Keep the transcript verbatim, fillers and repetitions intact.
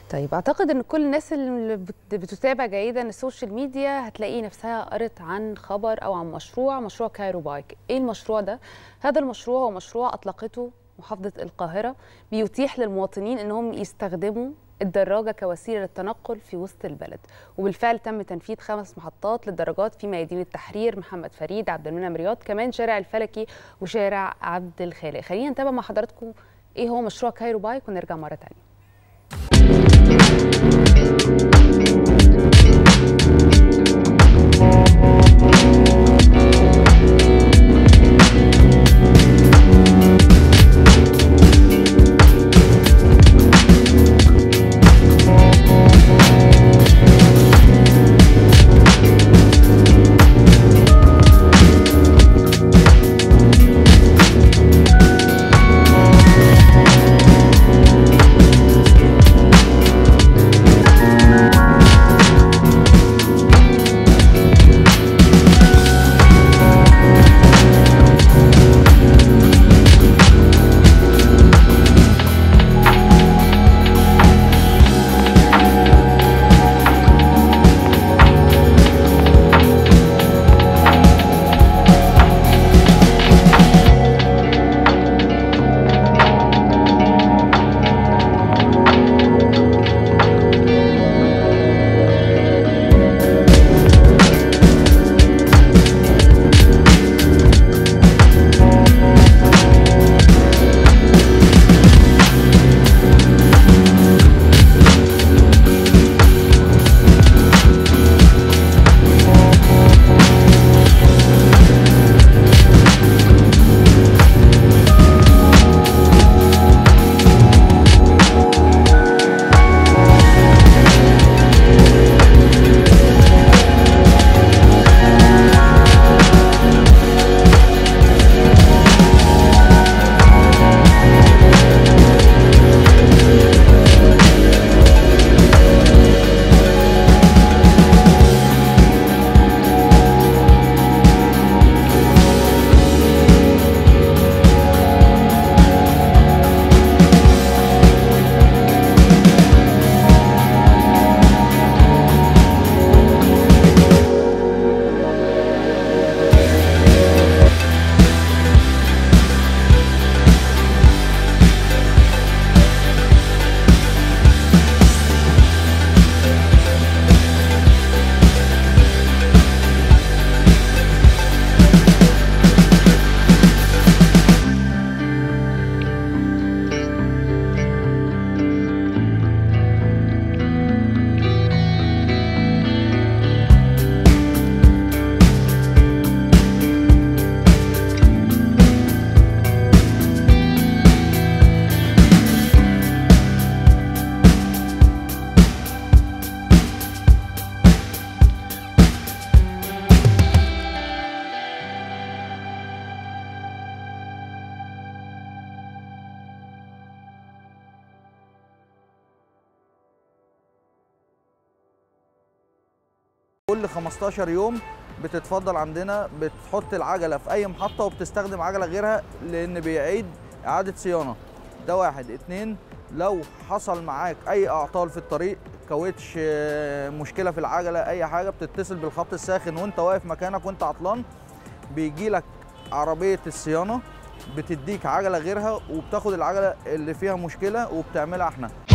طيب اعتقد ان كل الناس اللي بت- بتتابع جيدا السوشيال ميديا هتلاقي نفسها قرت عن خبر او عن مشروع مشروع كايرو بايك. ايه المشروع ده؟ هذا المشروع هو مشروع اطلقته محافظة القاهرة، بيتيح للمواطنين انهم يستخدموا الدراجة كوسيلة للتنقل في وسط البلد، وبالفعل تم تنفيذ خمس محطات للدراجات في ميادين التحرير، محمد فريد، عبد المنعم رياض، كمان شارع الفلكي وشارع عبد الخالق. خلينا نتابع مع حضراتكم ايه هو مشروع كايرو بايك ونرجع مرة تانية. كل خمستاشر يوم بتتفضل عندنا بتحط العجله في اي محطه وبتستخدم عجله غيرها، لان بيعيد اعاده صيانه. ده واحد. اتنين، لو حصل معاك اي اعطال في الطريق، كاوتش، مشكله في العجله، اي حاجه، بتتصل بالخط الساخن وانت واقف مكانك وانت عطلان، بيجي لك عربيه الصيانه بتديك عجله غيرها وبتاخد العجله اللي فيها مشكله وبتعملها احنا.